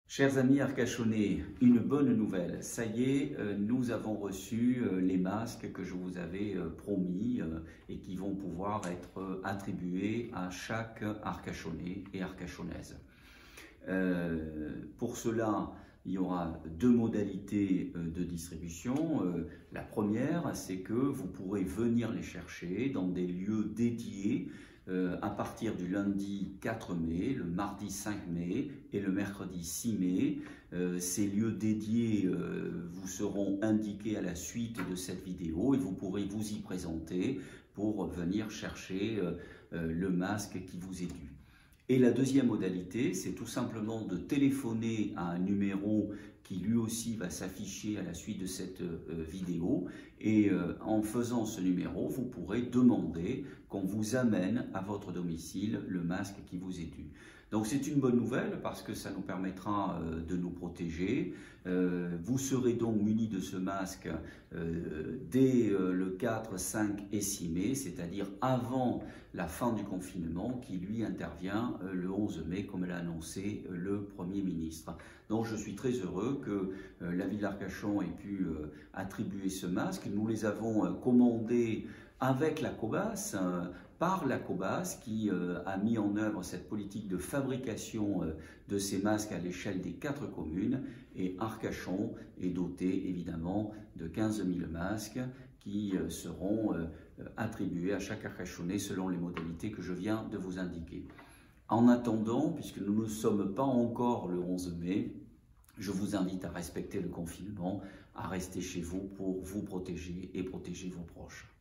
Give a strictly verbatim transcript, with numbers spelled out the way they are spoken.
Chers amis arcachonnais, une bonne nouvelle. Ça y est, nous avons reçu les masques que je vous avais promis et qui vont pouvoir être attribués à chaque arcachonnais et arcachonnaise. Euh, pour cela, il y aura deux modalités de distribution. La première, c'est que vous pourrez venir les chercher dans des lieux dédiés Euh, à partir du lundi quatre mai, le mardi cinq mai et le mercredi six mai. Euh, ces lieux dédiés euh, vous seront indiqués à la suite de cette vidéo et vous pourrez vous y présenter pour venir chercher euh, euh, le masque qui vous est dû. Et la deuxième modalité, c'est tout simplement de téléphoner à un numéro qui lui aussi va s'afficher à la suite de cette euh, vidéo. Et euh, en faisant ce numéro, vous pourrez demander qu'on vous amène à votre domicile le masque qui vous est dû. Donc c'est une bonne nouvelle parce que ça nous permettra euh, de nous protéger. Euh, vous serez donc munis de ce masque euh, dès euh, le quatre, cinq et six mai, c'est-à-dire avant la fin du confinement qui lui intervient euh, le onze mai, comme l'a annoncé euh, le Premier ministre. Donc je suis très heureux que euh, la ville d'Arcachon ait pu euh, attribuer ce masque. Nous les avons euh, commandés avec la Cobas, euh, par la Cobas qui euh, a mis en œuvre cette politique de fabrication euh, de ces masques à l'échelle des quatre communes, et Arcachon est doté évidemment de quinze mille masques qui euh, seront euh, attribués à chaque Arcachonnais selon les modalités que je viens de vous indiquer. En attendant, puisque nous ne sommes pas encore le onze mai, je vous invite à respecter le confinement, à rester chez vous pour vous protéger et protéger vos proches.